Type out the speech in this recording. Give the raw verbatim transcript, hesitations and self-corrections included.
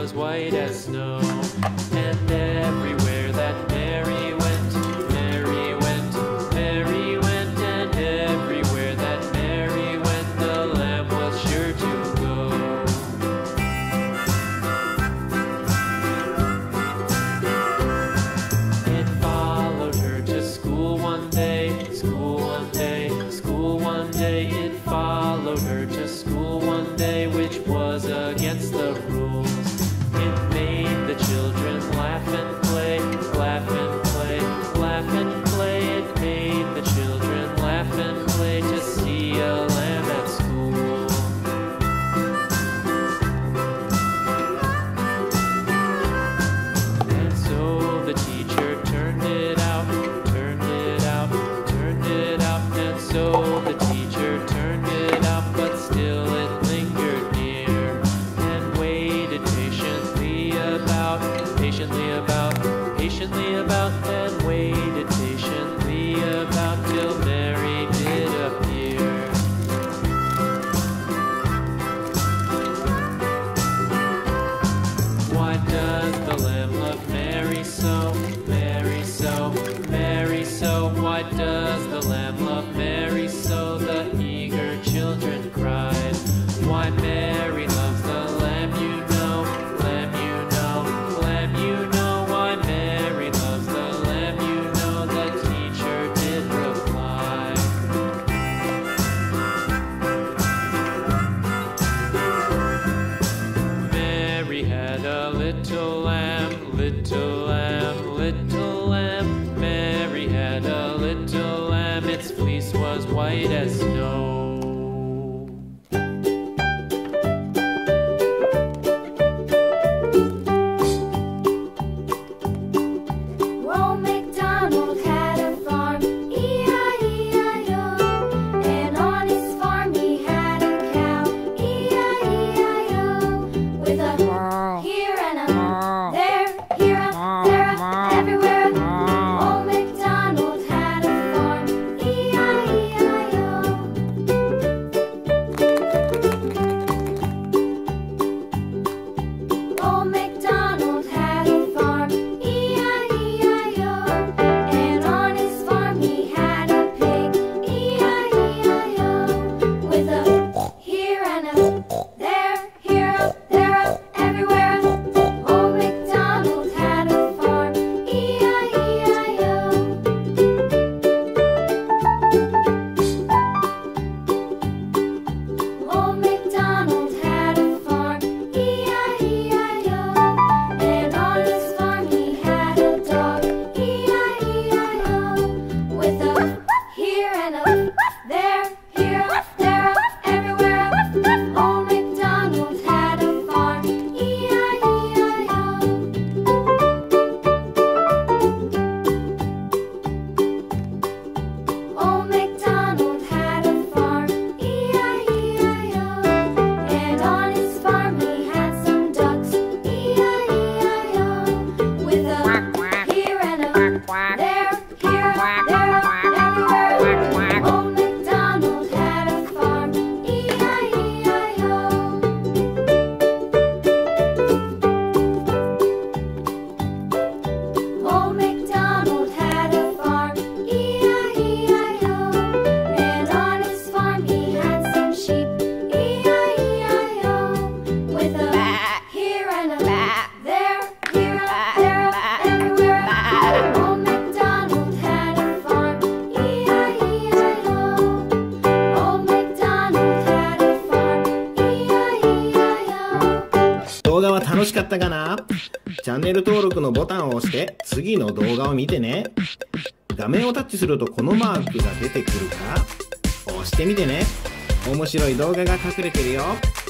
was white as snow. And everywhere that Mary went, Mary went, Mary went, and everywhere that Mary went, the lamb was sure to go. It followed her to school one day, school one day, school one day. It followed her to school one day, which was against the rules. It made the children laugh and play, laugh and play, laugh and play. It made the children laugh and play to see a lamb at school. And so the teacher turned it out, turned it out, turned it out. And so the teacher turned it out, but still it lingered near and waited patiently about, patiently about, patiently about, and waited patiently about till Mary did appear. Why does the lamb love Mary so, Mary so, Mary so? Why does the lamb love Mary so? The eager children cried. Why Mary loves the lamb, you know, lamb, you know, lamb, you know. Why Mary loves the lamb, you know, the teacher did reply. Mary had a little lamb, little lamb, little lamb. Mary had a little lamb, its fleece was white as snow. Old MacDonald had a farm, E I E I O. And on his farm he had a cow, E I E I O. With a here and a there, here a there a everywhere. Old MacDonald had a farm, E I E I O. Old MacDonald had a farm, E I E I O. And on his farm he had a pig, E I E I O. With a here and a there, here a there a everywhere. Old MacDonald had a farm, E I E I O. Old MacDonald had a farm, E I E I O. And on his farm he had a dog, E I E I O. With a here and a there, here a there a everywhere. Old MacDonald had a farm, E I E I O. Old MacDonald had a farm, E I E I O. And on his farm he had some ducks, E I E I O. With a here and a there, here a there a everywhere. Old MacDonald had a farm, E I E I O. Old MacDonald had a farm, E I E I O. And on his farm he had some sheep, E I E I O. With a here and a there, here a there a everywhere. Old MacDonald had a farm, E I E I O. Old MacDonald had a farm, E I E I O. 動画は楽しかったかな？チャンネル登録のボタンを押して次の動画を見てね。画面をタッチするとこのマークが出てくるから押してみてね。面白い動画が隠れてるよ。